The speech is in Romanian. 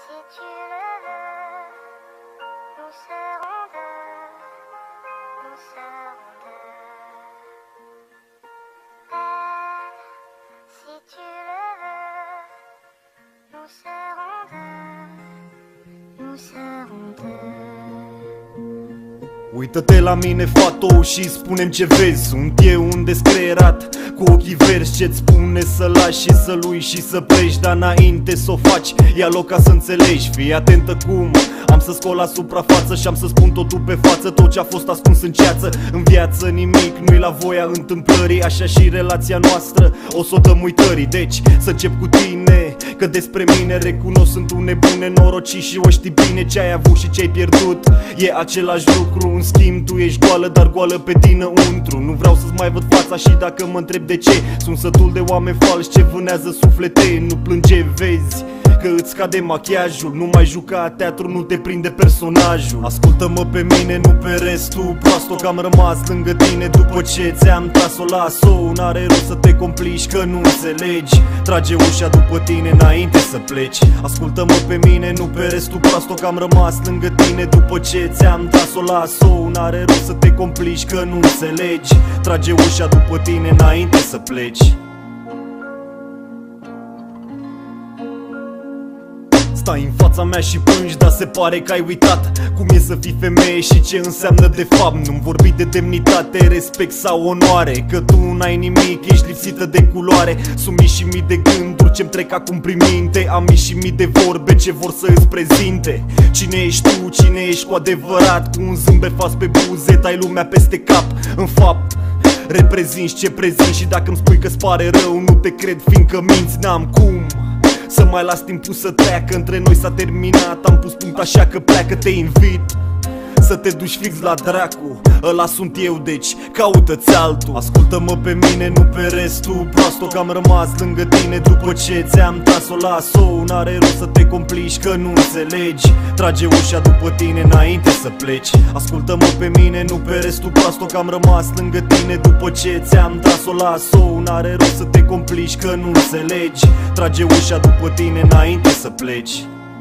Si tu le veux, nous serons deux, nous serons deux. Belle, si tu le veux, nous serons deux, nous serons deux. Uită-te la mine, fato, și spune-mi ce vezi. Sunt eu un descreierat cu ochii verzi ce-ți spune să lași și să-l uiți și să pleci. Dar înainte să o faci, ia loc ca să înțelegi. Fii atentă cum am să scol la suprafață și am să spun totul pe față. Tot ce a fost ascuns în ceață. În viață nimic nu-i la voia întâmplării. Așa și relația noastră o s-o dăm uitării. Deci să încep cu tine, că despre mine recunosc sunt un nebun nenorocit. Și o știi bine, ce ai avut și ce ai pierdut e același lucru. În schimb tu ești goală, dar goală pe dinăuntru. Nu vreau să-ți mai văd fața și dacă mă întreb de ce, sunt sătul de oameni falși ce vânează suflete. Nu plânge, vezi că îți scade machiajul. Nu mai juca teatru, nu te prinde personajul. Ascultă-mă pe mine, nu pe restul. Proasto că am rămas lângă tine după ce ți-am tras-o las-o. N-are rost să te complici că nu înțelegi. Trage ușa după tine înainte să pleci. Ascultă-mă pe mine, nu pe restul. Proasto că am rămas lângă tine după ce ți-am tras-o las-o. N-are rost să te complici că nu înțelegi. Trage ușa după tine înainte să pleci. Stai în fața mea și plângi, dar se pare că ai uitat cum e să fii femeie și ce înseamnă de fapt. Nu-mi vorbi de demnitate, respect sau onoare, că tu n-ai nimic, ești lipsită de culoare. Sunt mii și mii de gânduri ce-mi trec acum prin minte. Am mii și mii de vorbe ce vor să îți prezinte. Cine ești tu, cine ești cu adevărat? Cu un zâmbet fals pe buze, tai lumea peste cap. În fapt reprezinți ce prezinți și dacă îmi spui că-ți pare rău, nu te cred, fiindcă minți. N-am cum să mai las timpul să treacă, între noi s-a terminat. Am pus punct așa că pleacă, te invit să te duci fix la dracu. Ăla sunt eu, deci caută-ți altul. Ascultă-mă pe mine, nu pe restul. Proasto că am rămas lângă tine după ce ți-am tras-o las-o. N-are rost să te complici că nu înțelegi. Trage ușa după tine înainte să pleci. Ascultă-mă pe mine, nu pe restul. Proasto că am rămas lângă tine după ce ți-am tras-o las-o. N-are rost să te complici că nu înțelegi. Trage ușa după tine înainte să pleci.